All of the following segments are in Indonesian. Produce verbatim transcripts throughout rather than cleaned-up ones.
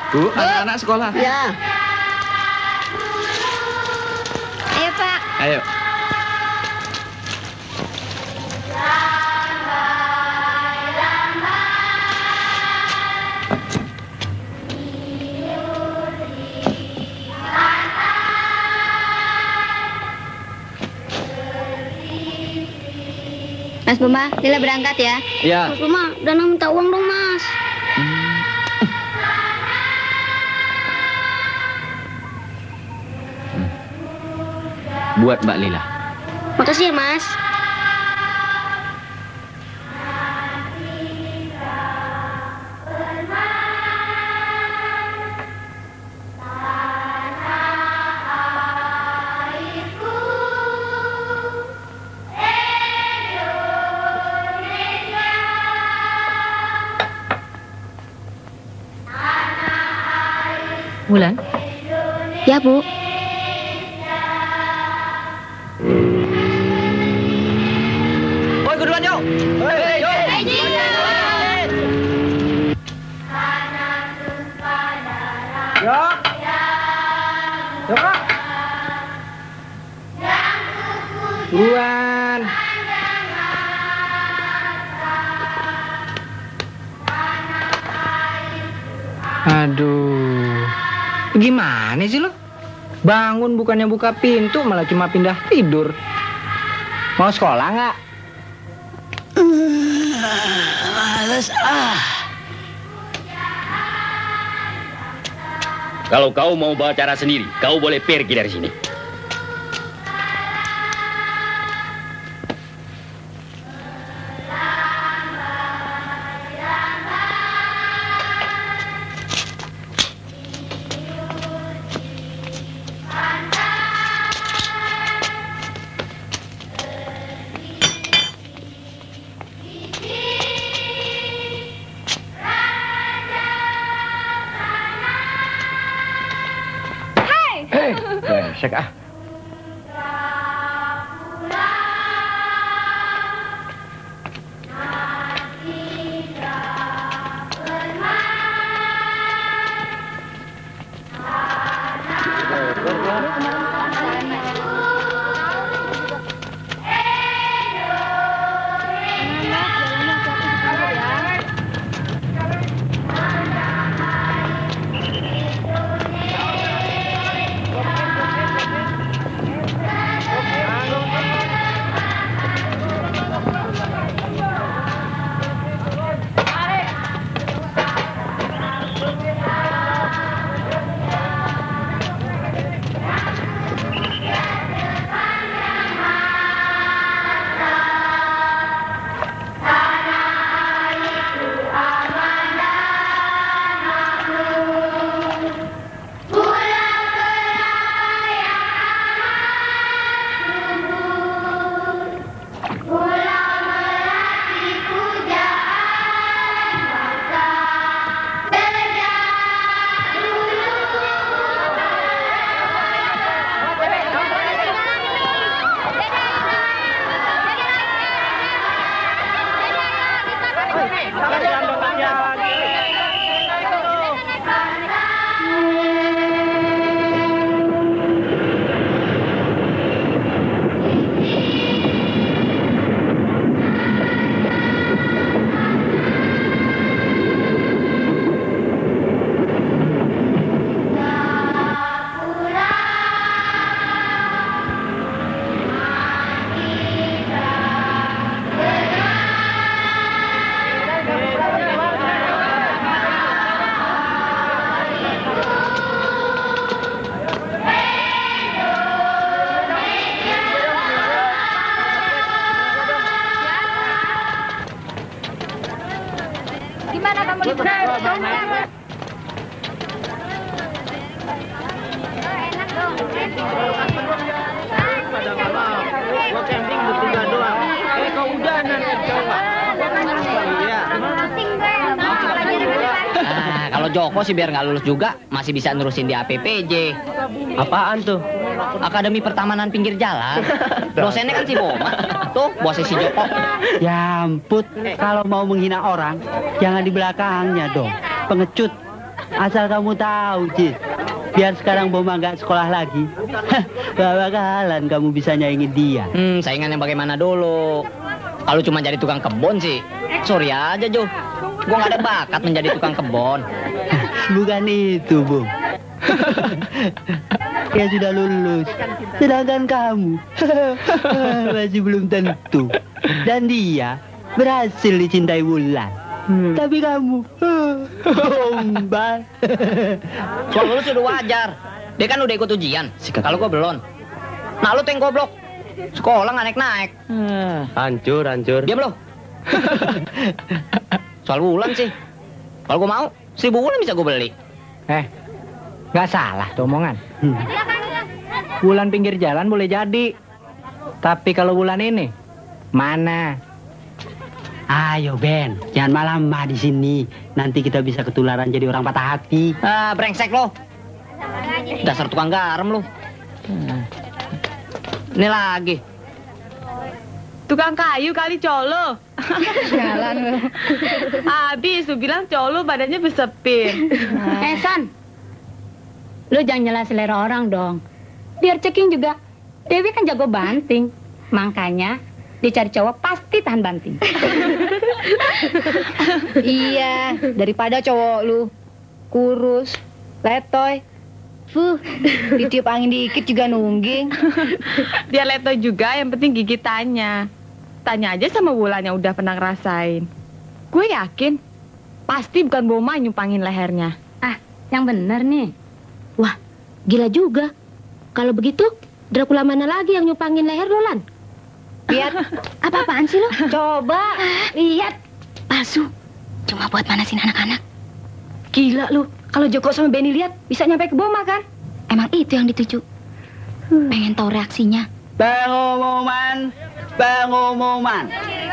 Bu, anak-anak sekolah. Ya. Ayo, Pak. Ayo. Mas Buma, Lila berangkat ya. Iya. Mas Buma, Dana minta uang dong, Mas. Buat Mbak Lila. Makasih ya, Mas. Bulan? Ya, Bu. Oi, duluan yuk. Hei, yuk. Yuk. Yuk, Kak. Buruan. Aduh. Gimana sih lo? Bangun bukannya buka pintu, malah cuma pindah tidur. Mau sekolah nggak? Males ah. Kalau kau mau bawa cara sendiri, kau boleh pergi dari sini. Cek ah. Gimana kamu di enak dong. Pada nggak mau. Gua camping bertiga doang. Eh kau udahan coba. Iya. Nah, kalau Joko sih biar nggak lulus juga masih bisa nerusin di A P P J. Apaan tuh? Akademi Pertamanan Pinggir Jalan. Dosennya kan si Boma. Tuh, bosnya si Joko. Ya ampun, kalau mau menghina orang, jangan di belakangnya dong. Pengecut. Asal kamu tahu, Cis. Biar sekarang Boma nggak sekolah lagi. Gak bakalan kamu bisa nyaingin dia. Hmm, saingan yang bagaimana dulu? Kalau cuma jadi tukang kebon sih, sorry aja, Jo. Gua nggak ada bakat menjadi tukang kebon. Bukan itu, Bung. Dia sudah lulus, sedangkan kamu masih belum tentu. Dan dia berhasil dicintai Wulan. Hmm. Tapi kamu, ombal. Soal lulus udah wajar. Dia kan udah ikut ujian. Kalau gua belum. Nah lu tuh yang goblok. Sekolah nggak naik-naik. Hancur, hancur. Diam lo. Soal Wulan sih. Kalau gua mau, seribu Wulan bisa gua beli. Eh, nggak salah tuh omongan. Hmm. Wulan pinggir jalan boleh jadi. Tapi kalau Wulan ini, mana? Ayo Ben, jangan malam-malam di sini. Nanti kita bisa ketularan jadi orang patah hati. Ah, brengsek lo. Dasar tukang garam lo. Hmm. Ini lagi. Tukang kayu kali colo. Jalan lo. Habis lu bilang colo badannya besepin. Eh San, lu jangan nyela selera orang dong. Biar ceking juga. Dewi kan jago banting. Makanya dicari cowok pasti tahan banting. Iya, daripada cowok lu kurus, letoy. Fuh, ditiup angin dikit juga nungging. Dia letoy juga, yang penting gigitannya. Tanya aja sama Wulan yang udah pernah ngerasain. Gue yakin pasti bukan Boma nyumpangin lehernya. Ah, yang bener nih. Wah, gila juga. Kalau begitu, Dracula mana lagi yang nyumpangin leher lo, Lan? Lihat. Apa-apaan sih lo? Coba, lihat. Palsu. Cuma buat manasin anak-anak. Gila lu. Kalau Joko sama Benny lihat, bisa nyampe ke Boma kan? Emang itu yang dituju. Pengen tahu reaksinya. Pengumuman, pengumuman.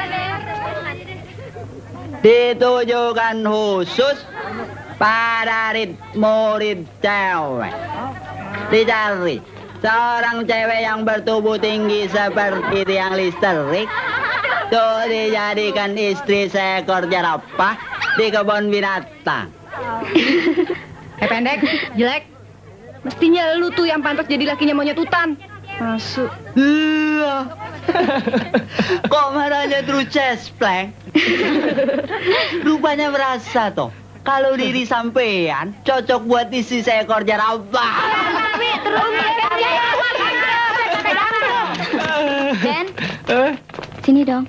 Ditujukan khusus pada murid cewek. Dicari seorang cewek yang bertubuh tinggi seperti tiang listrik, tuh dijadikan istri seekor jerapah di kebun binatang. Eh pendek, jelek. Mestinya lu tuh yang pantas jadi lakinya monyet hutan. Masuk. Iya. Kok marahnya terus cespleng? Rupanya merasa toh kalau diri sampean cocok buat isi seekor jerapah. Terus Ben, sini dong.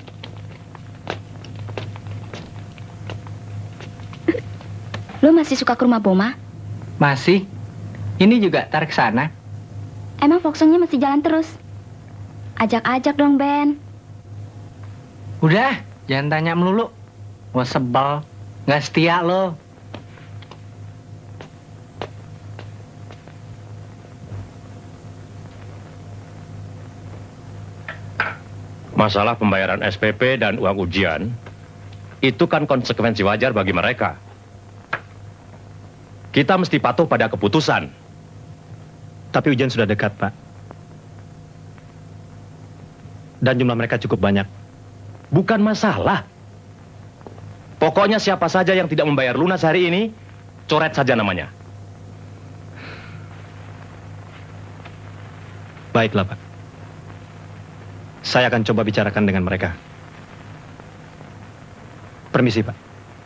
Lu masih suka ke rumah Boma? Masih. Ini juga tarik sana. Emang Foxongnya masih jalan terus? Ajak-ajak dong, Ben. Udah, jangan tanya melulu. Gua sebel. Nggak setia lo. Masalah pembayaran S P P dan uang ujian, itu kan konsekuensi wajar bagi mereka. Kita mesti patuh pada keputusan. Tapi ujian sudah dekat, Pak. Dan jumlah mereka cukup banyak. Bukan masalah. Pokoknya siapa saja yang tidak membayar lunas hari ini, coret saja namanya. Baiklah, Pak. Saya akan coba bicarakan dengan mereka. Permisi, Pak.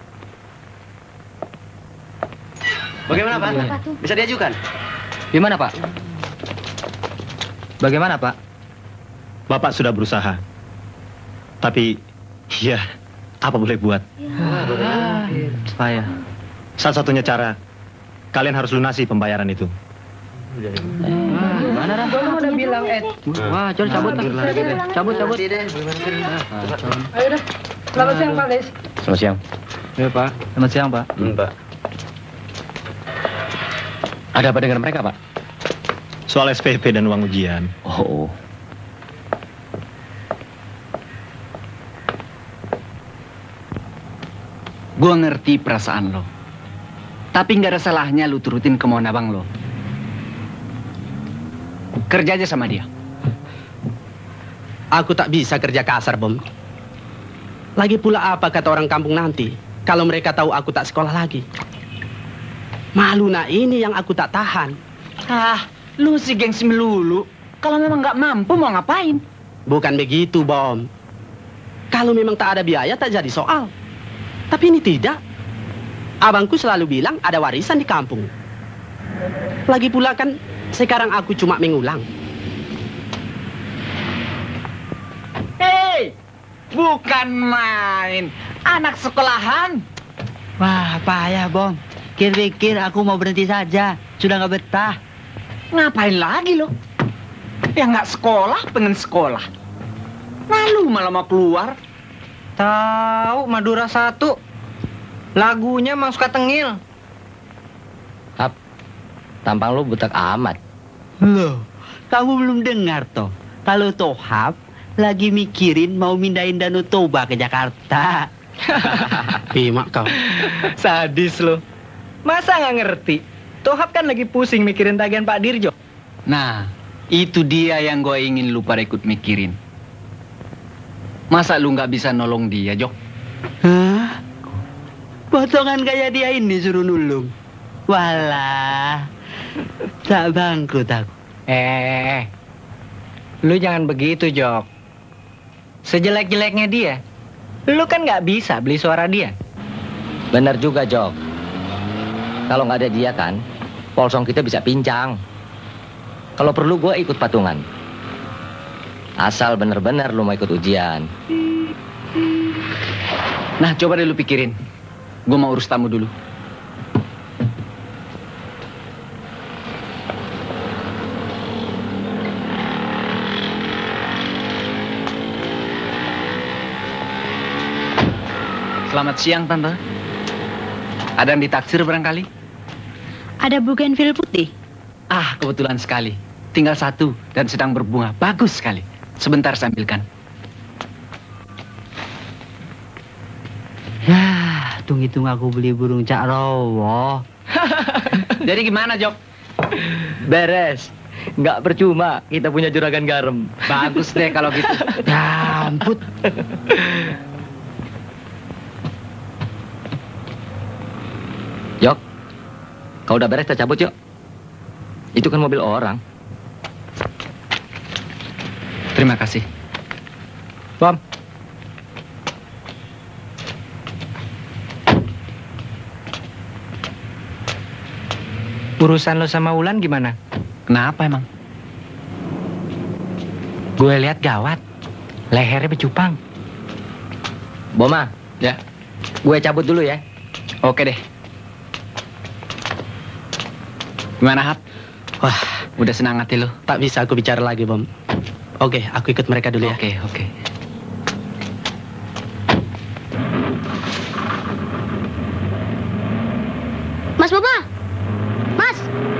Bagaimana, Pak? Bisa diajukan? Gimana, Pak? Bagaimana, Pak? Bapak sudah berusaha. Tapi, ya, apa boleh buat? Saya. Satu-satunya cara, kalian harus lunasi pembayaran itu. Gimana, Ram? Gua udah bilang, Ed. Wah, coba cabut, cabut, cabut. Ayo dah. Selamat siang, Pak Les. Selamat siang. Ya, Pak. Selamat siang, Pak. Hmm, Pak. Ada apa dengan mereka, Pak? Soal S P P dan uang ujian. Oh. Gua ngerti perasaan lo. Tapi nggak ada salahnya lu turutin kemauan abang lo. Kerja aja sama dia. Aku tak bisa kerja kasar, Bom. Lagi pula apa kata orang kampung nanti kalau mereka tahu aku tak sekolah lagi? Malu nak ini yang aku tak tahan. Ah, lu si gengsi melulu. Kalau memang nggak mampu mau ngapain? Bukan begitu, Bom. Kalau memang tak ada biaya tak jadi soal. Tapi ini tidak. Abangku selalu bilang ada warisan di kampung. Lagi pula kan sekarang aku cuma mengulang. Hei, bukan main. Anak sekolahan. Wah, payah, Bom. Kira-kira aku mau berhenti saja. Sudah nggak betah. Ngapain lagi lo? Yang nggak sekolah pengen sekolah. Lalu malah mau keluar. Tahu Madura satu. Lagunya emang suka tengil. Hap, tampang lu butak amat. Loh, kamu belum dengar toh. Kalau Tohab lagi mikirin mau mindahin Danau Toba ke Jakarta. Pimak kau. Sadis lo. Masa nggak ngerti? Tohab kan lagi pusing mikirin tagihan Pak Dirjo. Nah, itu dia yang gue ingin lu pada ikut mikirin. Masa lu nggak bisa nolong dia, Jok? Hah? Potongan kayak dia ini suruh nulung. Walah, tak bangkrut aku. Eh, lu jangan begitu, Jok. Sejelek-jeleknya dia, lu kan nggak bisa beli suara dia. Bener juga, Jok. Kalau nggak ada dia kan, polsong kita bisa pincang. Kalau perlu gue ikut patungan. Asal bener-bener lu mau ikut ujian. Nah, coba deh lu pikirin. Gue mau urus tamu dulu. Selamat siang, Tante. Ada yang ditaksir barangkali? Ada bugenvil putih. Ah, kebetulan sekali. Tinggal satu dan sedang berbunga. Bagus sekali. Sebentar saya ambilkan. Yah, hitung-hitung aku beli burung Cak Rowo. Jadi gimana, Jok? Beres. Nggak percuma kita punya juragan garam. Bagus deh kalau gitu. Ya ampun. Jok, kau udah beres kita cabut yuk. Itu kan mobil orang. Terima kasih. Bom. Urusan lo sama Wulan gimana? Kenapa emang? Gue lihat gawat. Lehernya bercupang. Boma, Ya. gue cabut dulu ya. Oke deh. Gimana, Hap? Wah, Udah senang hati lo? tak bisa aku bicara lagi, Bom. Oke, aku ikut mereka dulu ya. Oke, oke. Mas Boba! Mas!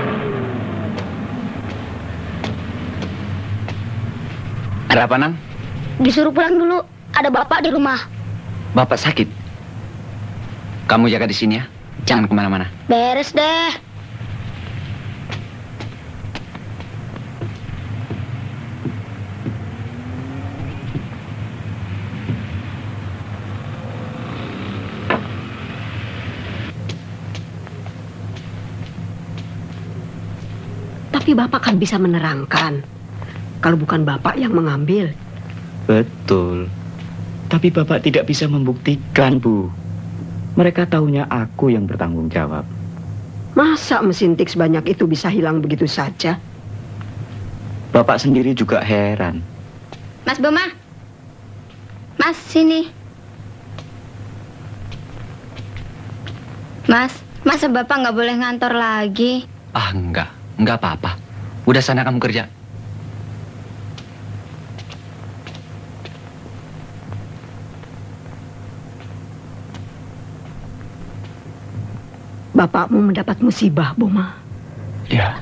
Ada apa, Nang? Disuruh pulang dulu. Ada bapak di rumah. Bapak sakit. Kamu jaga di sini ya. Jangan kemana-mana. Beres deh. Tapi Bapak kan bisa menerangkan. Kalau bukan Bapak yang mengambil. Betul. Tapi Bapak tidak bisa membuktikan, Bu. Mereka tahunya aku yang bertanggung jawab. Masa mesin tik sebanyak itu bisa hilang begitu saja? Bapak sendiri juga heran. Mas Boma. Mas, sini. Mas, masa Bapak nggak boleh ngantor lagi? Ah, enggak. Enggak apa-apa. Udah sana kamu kerja. Bapakmu mendapat musibah, Boma. Ya.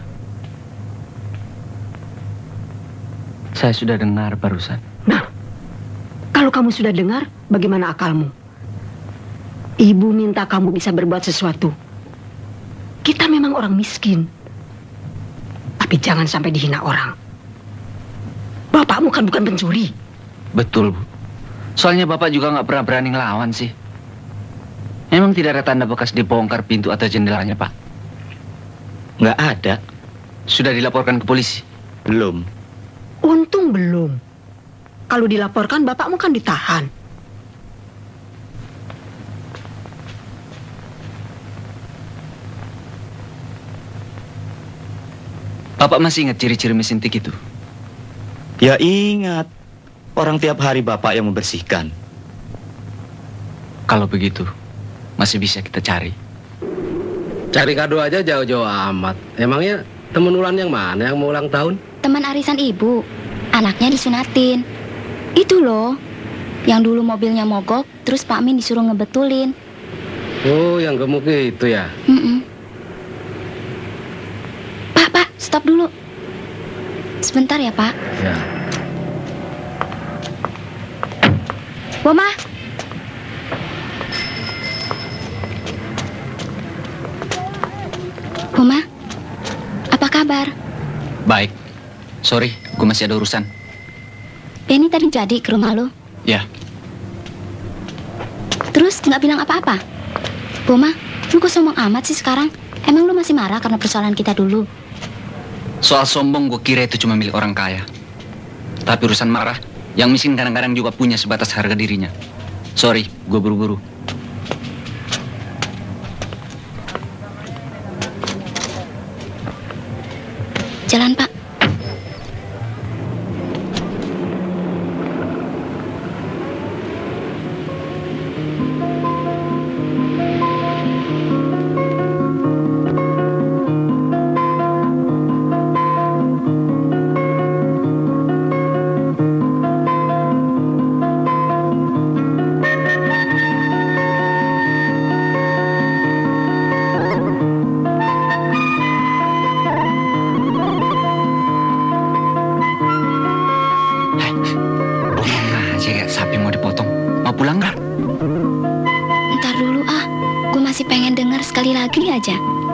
Saya sudah dengar barusan. Nah, kalau kamu sudah dengar, bagaimana akalmu? Ibu minta kamu bisa berbuat sesuatu. Kita memang orang miskin. Tapi jangan sampai dihina orang. Bapakmu kan bukan pencuri. Betul, Bu. Soalnya Bapak juga nggak pernah berani ngelawan sih. Memang tidak ada tanda bekas dibongkar pintu atau jendelanya, Pak. Nggak ada. Sudah dilaporkan ke polisi? Belum. Untung belum. Kalau dilaporkan bapakmu kan ditahan. Bapak masih ingat ciri-ciri mesin tik itu? Ya ingat. Orang tiap hari bapak yang membersihkan. Kalau begitu, masih bisa kita cari. Cari kado aja jauh-jauh amat. Emangnya temen Ulan yang mana yang mau ulang tahun? Teman arisan ibu. Anaknya disunatin. Itu loh. Yang dulu mobilnya mogok, terus Pak Min disuruh ngebetulin. Oh, yang gemuk itu ya? Mm-mm. Pak, Pak, stop dulu. Sebentar ya, Pak. Ya. Boma. Boma, apa kabar? Baik. Sorry, gue masih ada urusan. Penny tadi jadi ke rumah lo? Ya. Terus nggak bilang apa-apa? Boma, lu kok sombong amat sih sekarang? Emang lu masih marah karena persoalan kita dulu? Soal sombong gue kira itu cuma milik orang kaya. Tapi urusan marah, yang miskin kadang-kadang juga punya sebatas harga dirinya. Sorry, gue buru-buru. Jalan, Pak. Sekali lagi aja.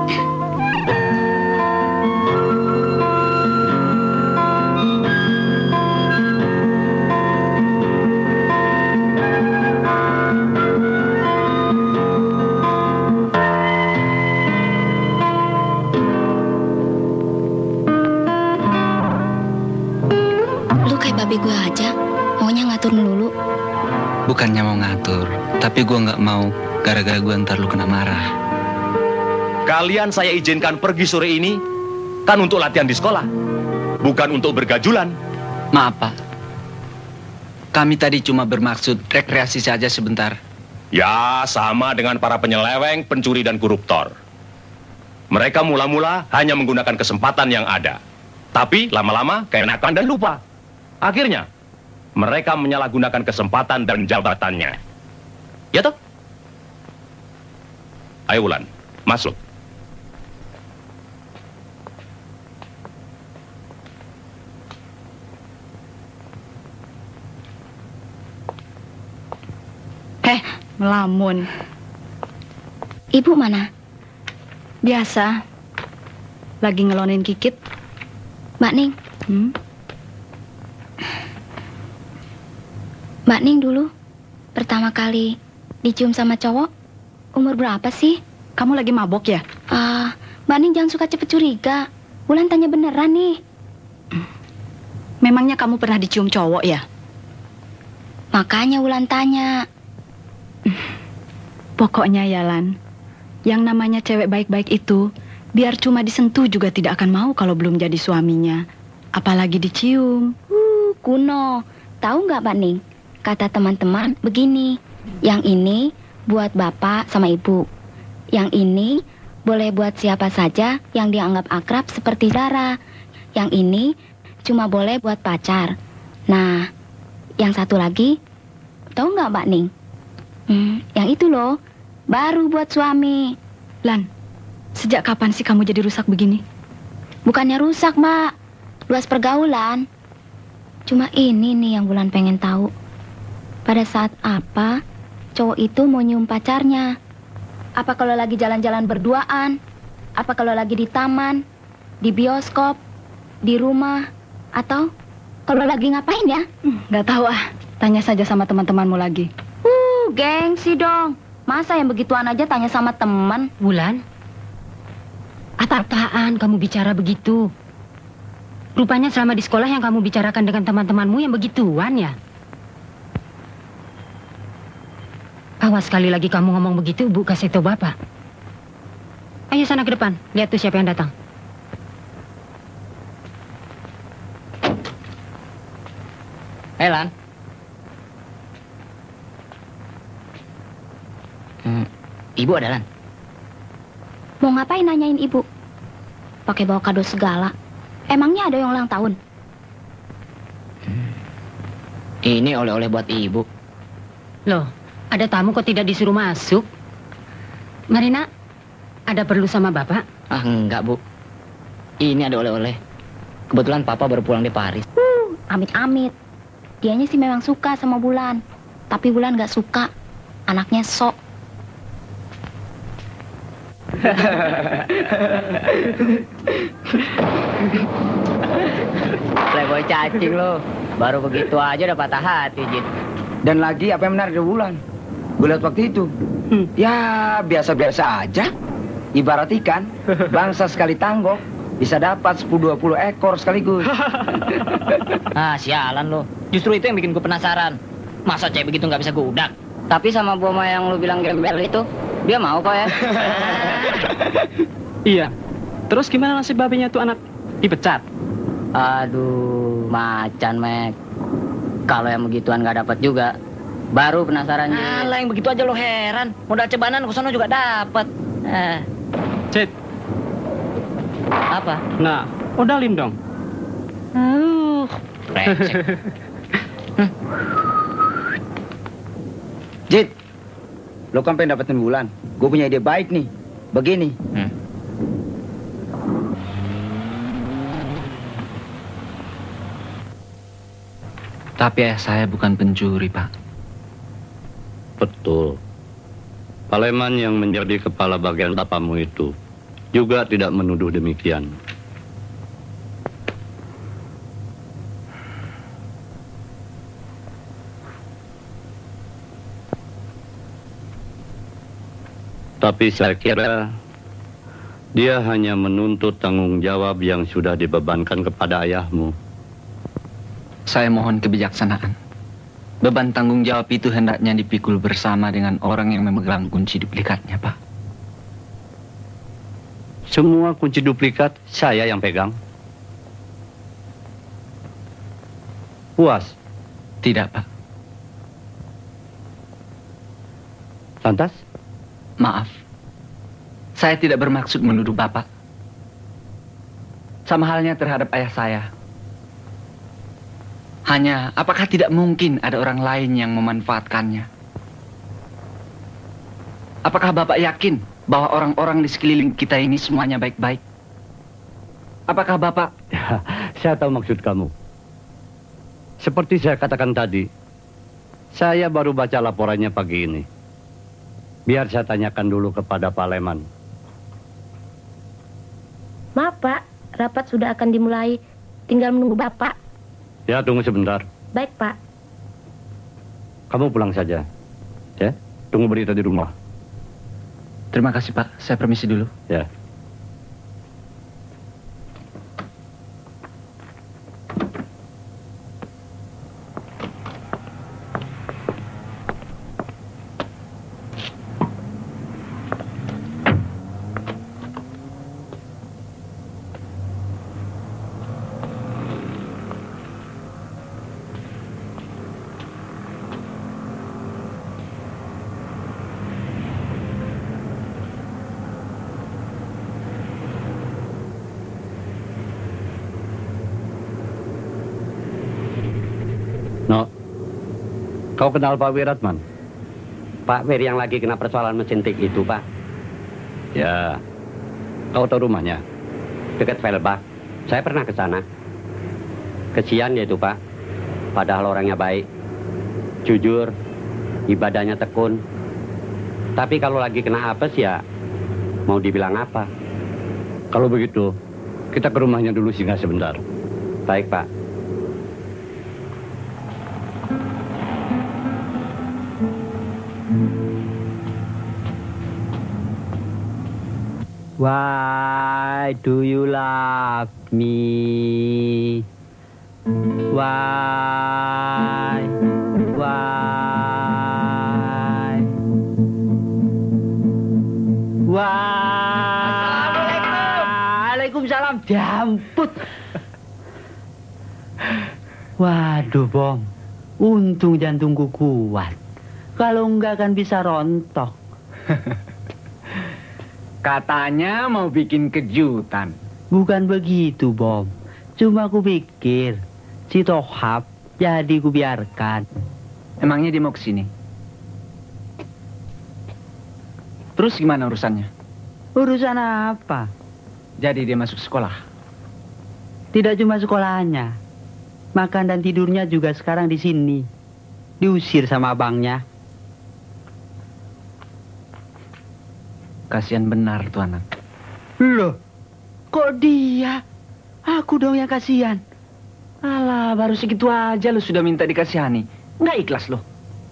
Lu kayak babi gue aja, maunya ngatur melulu. Bukannya mau ngatur, tapi gue nggak mau gara-gara gue ntar lu kena marah. Kalian saya izinkan pergi sore ini kan untuk latihan di sekolah, bukan untuk bergajulan. Maaf, Pak. Kami tadi cuma bermaksud rekreasi saja sebentar. Ya, sama dengan para penyeleweng, pencuri, dan koruptor. Mereka mula-mula hanya menggunakan kesempatan yang ada. Tapi lama-lama keenakan dan lupa. Akhirnya, mereka menyalahgunakan kesempatan dan jabatannya. Ya toh? Ayo Wulan, masuk. Heh, melamun. Ibu mana? Biasa. Lagi ngelonin Kikit. Mbak Ning. Hmm? Mbak Ning dulu pertama kali dicium sama cowok umur berapa sih? Kamu lagi mabok ya? Ah, uh, Mbak Ning jangan suka cepet curiga. Wulan tanya beneran nih. Memangnya kamu pernah dicium cowok ya? Makanya Wulan tanya. Pokoknya ya Lan, yang namanya cewek baik-baik itu, biar cuma disentuh juga tidak akan mau kalau belum jadi suaminya. Apalagi dicium. Uh, kuno. Tahu nggak Mbak Ning? Kata teman-teman begini, yang ini buat bapak sama ibu. Yang ini boleh buat siapa saja yang dianggap akrab seperti Dara. Yang ini cuma boleh buat pacar. Nah, yang satu lagi, tahu nggak Mbak Ning? Hmm, yang itu loh, baru buat suami. Lan, sejak kapan sih kamu jadi rusak begini? Bukannya rusak, Mbak. Luas pergaulan. Cuma ini nih yang Wulan pengen tahu. Pada saat apa cowok itu mau nyium pacarnya? Apa kalau lagi jalan-jalan berduaan? Apa kalau lagi di taman? Di bioskop? Di rumah? Atau kalau lagi ngapain ya? Hmm, nggak tahu ah. Tanya saja sama teman-temanmu lagi. Uh, gengsi dong. Masa yang begituan aja tanya sama teman? Wulan, Apa-apaan kamu bicara begitu? Rupanya selama di sekolah yang kamu bicarakan dengan teman-temanmu yang begituan ya? Awas sekali lagi kamu ngomong begitu, Bu kasih tahu Bapak. Ayo sana ke depan, lihat tuh siapa yang datang. Hei Lan. Hmm, ibu ada Lan? Mau ngapain nanyain ibu? Pakai bawa kado segala. Emangnya ada yang ulang tahun? Hmm. Ini oleh-oleh buat ibu. Loh, ada tamu kok tidak disuruh masuk? Marina, ada perlu sama Bapak? Ah, enggak, Bu. Ini ada oleh-oleh. Kebetulan Papa baru pulang di Paris. Uh, amit-amit. Dianya sih memang suka sama Bulan. Tapi Bulan gak suka. Anaknya sok. Playboy cacing lo. Baru begitu aja udah patah hati, Jin. Dan lagi apa yang menarik dari Bulan? Gue lihat waktu itu. Hmm. Ya biasa-biasa aja. Ibarat ikan, bangsa sekali tanggok bisa dapat sepuluh dua puluh ekor sekaligus. Ah, sialan lo. Justru itu yang bikin gue penasaran. Masa cewek begitu nggak bisa gudak? Tapi sama Boma yang lu bilang gembel itu, dia mau kok ya. Iya. Terus gimana nasib babinya tuh anak? Dipecat? Aduh, macan, Mek. Kalau yang begituan nggak dapat juga, baru penasaran. Alah, yang begitu aja lo heran. Modal cebanan ke sono juga dapat. Eh. Cid. Apa? Nah, modalin dong. Uh, brengsek. Jid, lo kan pengen dapetin Bulan. Gue punya ide baik nih. Begini. Hmm. Tapi ayah saya bukan pencuri, Pak. Betul. Paleman yang menjadi kepala bagian bapamu itu juga tidak menuduh demikian. Tapi saya kira dia hanya menuntut tanggung jawab yang sudah dibebankan kepada ayahmu. Saya mohon kebijaksanaan. Beban tanggung jawab itu hendaknya dipikul bersama dengan orang yang memegang kunci duplikatnya, Pak. Semua kunci duplikat saya yang pegang. Puas? Tidak, Pak. Lantas? Maaf. Saya tidak bermaksud menuduh Bapak. Sama halnya terhadap ayah saya. Hanya, apakah tidak mungkin ada orang lain yang memanfaatkannya? Apakah Bapak yakin bahwa orang-orang di sekeliling kita ini semuanya baik-baik? Apakah Bapak... Ya, saya tahu maksud kamu. Seperti saya katakan tadi, saya baru baca laporannya pagi ini. Biar saya tanyakan dulu kepada Pak Leman. Maaf, Pak. Rapat sudah akan dimulai. Tinggal menunggu Bapak. Ya, tunggu sebentar. Baik, Pak. Kamu pulang saja. Ya, tunggu berita di rumah. Terima kasih, Pak. Saya permisi dulu. Ya. No, kau kenal Pak Wiratman? Pak Wir yang lagi kena persoalan mesin tik itu, Pak. Ya, kau tahu rumahnya? Dekat Velbach. Saya pernah ke sana. Kesian dia itu, Pak. Padahal orangnya baik, jujur, ibadahnya tekun. Tapi kalau lagi kena apes ya, mau dibilang apa? Kalau begitu, kita ke rumahnya dulu singgah sebentar. Baik, Pak. Why do you love me? Why? Why? Why? Waalaikumsalam. Jamput. Waduh, Bom. Untung jantungku kuat. Kalau enggak kan bisa rontok. Katanya mau bikin kejutan. Bukan begitu, Bom. Cuma aku pikir si Tohab jadi ku biarkan. Emangnya dia mau kesini? Terus gimana urusannya? Urusan apa? Jadi dia masuk sekolah? Tidak cuma sekolahnya. Makan dan tidurnya juga sekarang di sini. Diusir sama abangnya. Kasihan benar tuh anak. Loh, kok dia? Aku dong yang kasihan. Alah, baru segitu aja lu sudah minta dikasihani. Nggak ikhlas lo.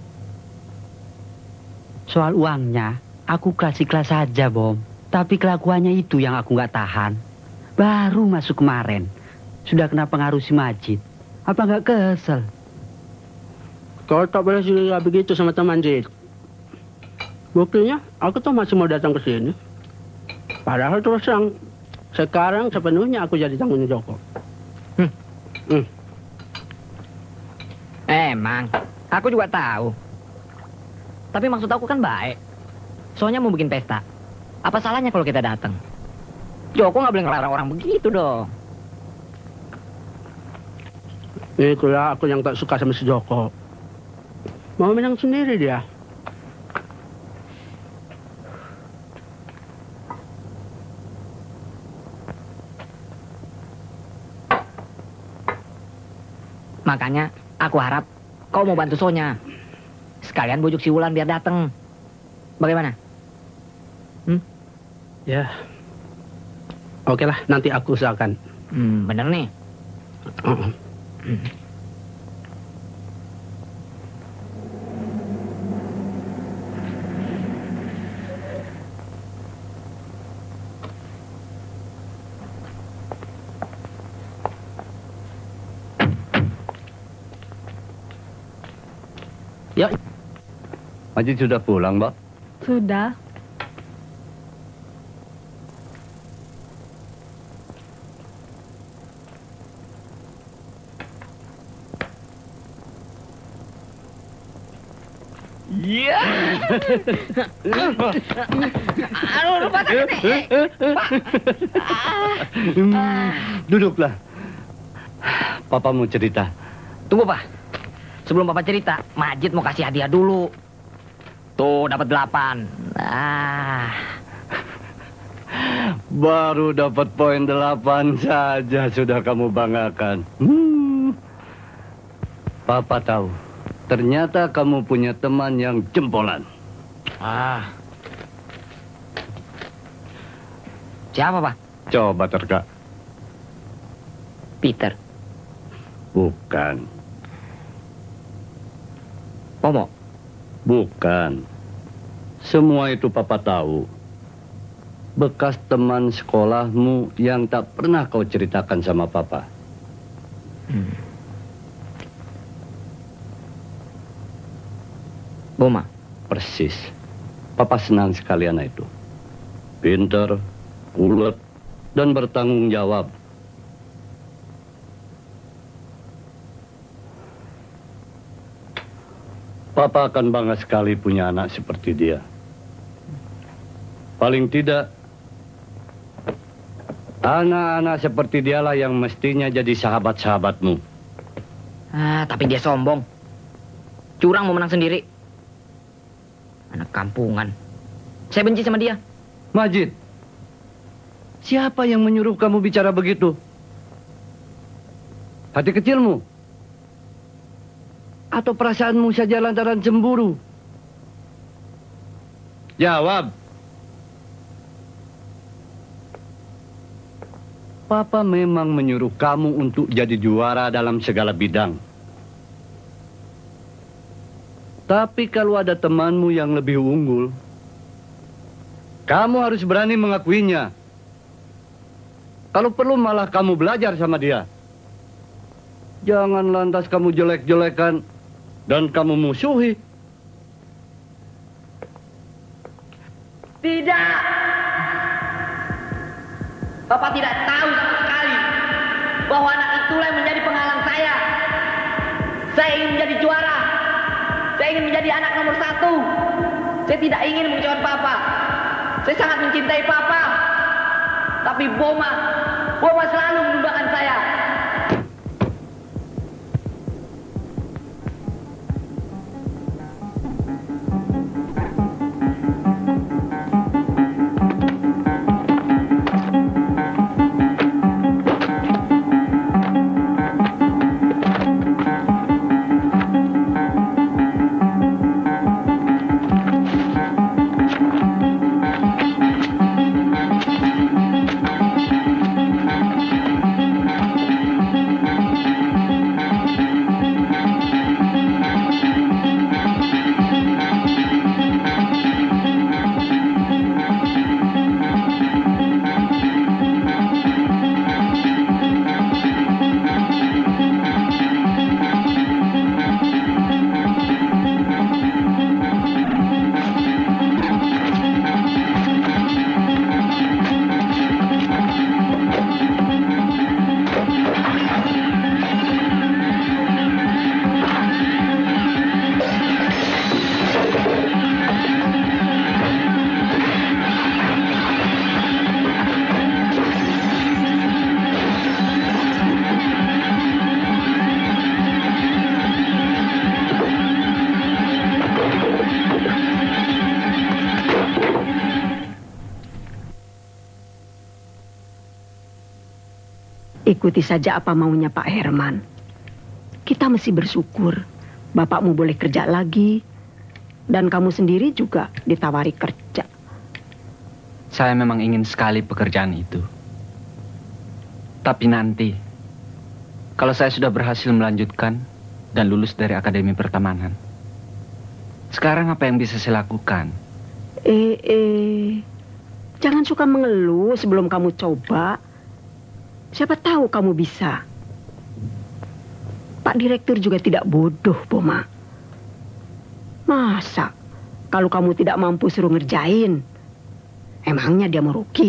Soal uangnya, aku kelas-kelas saja, Bom. Tapi kelakuannya itu yang aku nggak tahan. Baru masuk kemarin, sudah kena pengaruh si Majid. Apa nggak kesel? Kau tak boleh juga begitu sama teman Jid. Buktinya, aku tuh masih mau datang ke sini. Padahal terus terang, sekarang sepenuhnya aku jadi tanggung Joko. Hmm. Hmm. Emang, aku juga tahu. Tapi maksud aku kan baik. Soalnya mau bikin pesta. Apa salahnya kalau kita datang? Joko nggak boleh ngelarang orang begitu dong. Itulah aku yang tak suka sama si Joko. Mau menang sendiri dia. Makanya aku harap kau mau bantu Sonya. Sekalian bujuk si Wulan biar datang. Bagaimana? Hmm? Ya. Oke lah, nanti aku usahakan. Hmm, bener nih. Uh -uh. Hmm. Ya. Majid sudah pulang, Mbak? Sudah. Iya. Aduh, lupa sakit nih. Duduklah. Papa mau cerita. Tunggu, Pak. Sebelum Papa cerita, Majid mau kasih hadiah dulu. Tuh, dapat delapan. Ah. Baru dapat poin delapan saja sudah kamu banggakan. Hmm. Papa tahu. Ternyata kamu punya teman yang jempolan. Ah. Siapa, Pak? Coba terka. Peter. Bukan. Pomo. Bukan. Semua itu Papa tahu. Bekas teman sekolahmu yang tak pernah kau ceritakan sama Papa. Hmm. Boma. Persis. Papa senang sekali anak itu. Pinter, ulet, dan bertanggung jawab. Papa akan bangga sekali punya anak seperti dia. Paling tidak, anak-anak seperti dialah yang mestinya jadi sahabat-sahabatmu. Ah, tapi dia sombong. Curang mau menang sendiri. Anak kampungan. Saya benci sama dia. Majid, siapa yang menyuruh kamu bicara begitu? Hati kecilmu? Atau perasaanmu saja lantaran cemburu? Jawab. Papa memang menyuruh kamu untuk jadi juara dalam segala bidang. Tapi kalau ada temanmu yang lebih unggul, Kamu harus berani mengakuinya. Kalau perlu malah kamu belajar sama dia. Jangan lantas kamu jelek-jelekan dan kamu musuhi. Tidak. Bapak tidak tahu sama sekali bahwa anak itulah yang menjadi penghalang saya. Saya ingin menjadi juara. Saya ingin menjadi anak nomor satu. Saya tidak ingin mengecewakan Papa. Saya sangat mencintai Papa. Tapi Boma, Boma selalu menundukkan saya. Ikuti saja apa maunya Pak Herman. Kita mesti bersyukur bapakmu boleh kerja lagi. Dan kamu sendiri juga ditawari kerja. Saya memang ingin sekali pekerjaan itu. Tapi nanti, kalau saya sudah berhasil melanjutkan dan lulus dari Akademi Pertamanan, sekarang apa yang bisa saya lakukan? Eh, eh, jangan suka mengeluh sebelum kamu coba. Siapa tahu kamu bisa. Pak Direktur juga tidak bodoh, Boma. Masa kalau kamu tidak mampu suruh ngerjain, emangnya dia mau rugi?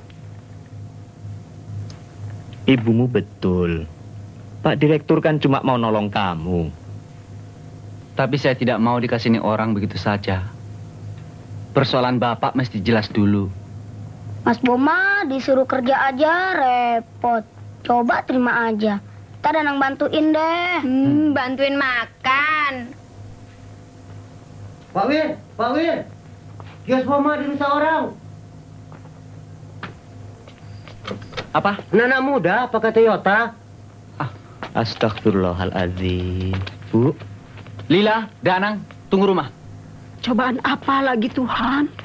Ibumu betul. Pak Direktur kan cuma mau nolong kamu. Tapi saya tidak mau dikasih orang begitu saja. Persoalan Bapak mesti jelas dulu. Mas Boma disuruh kerja aja repot. Coba terima aja. Ntar Danang bantuin deh. Hmm, bantuin makan. Pak Wir, Pak Wir. Kios Boma dirusak orang. Apa? Anak muda pakai Toyota. Ah, astagfirullahaladzim. Bu. Lila, Danang, tunggu rumah. Cobaan apa lagi Tuhan?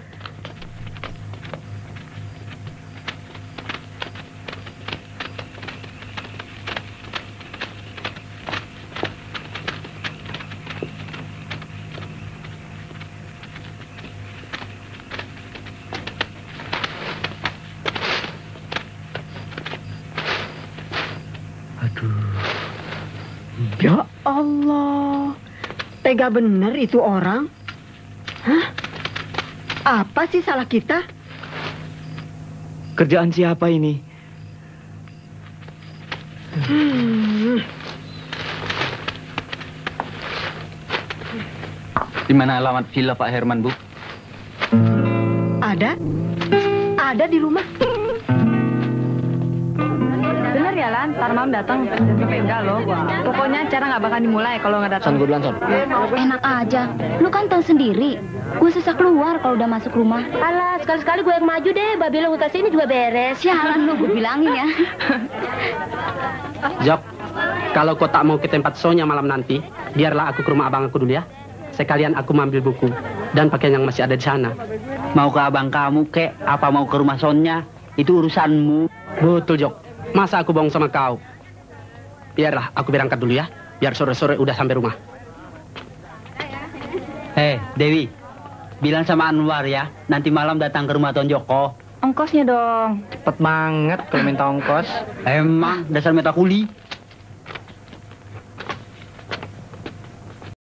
Ya Allah, tega bener itu orang. Hah? Apa sih salah kita? Kerjaan siapa ini? Hmm. Di mana alamat villa Pak Herman, Bu? Ada? Ada di rumah. Bener ya, Lan? Ntar malam datang. Enggak loh. Pokoknya acara nggak bakal dimulai kalau nggak datang. Son, gue bilang, Son. Enak aja. Lu kan tahu sendiri. Gue susah keluar kalau udah masuk rumah. Alah, sekali-sekali gue yang maju deh. Mbak bilang utas ini juga beres. Sialan lu, gue bilangin ya. Jok, kalau kau tak mau ke tempat Sonya malam nanti, biarlah aku ke rumah abang aku dulu ya. Sekalian aku ambil buku dan pakaian yang masih ada di sana. Mau ke abang kamu, kek? Apa mau ke rumah Sonya? Itu urusanmu. Betul, Jok. Masa aku bohong sama kau? Biarlah, aku berangkat dulu ya. Biar sore-sore udah sampai rumah. Hei, Dewi. bilang sama Anwar ya, nanti malam datang ke rumah Tuan Joko. Ongkosnya dong. Cepet banget kalau minta ongkos. Emang dasar metakuli.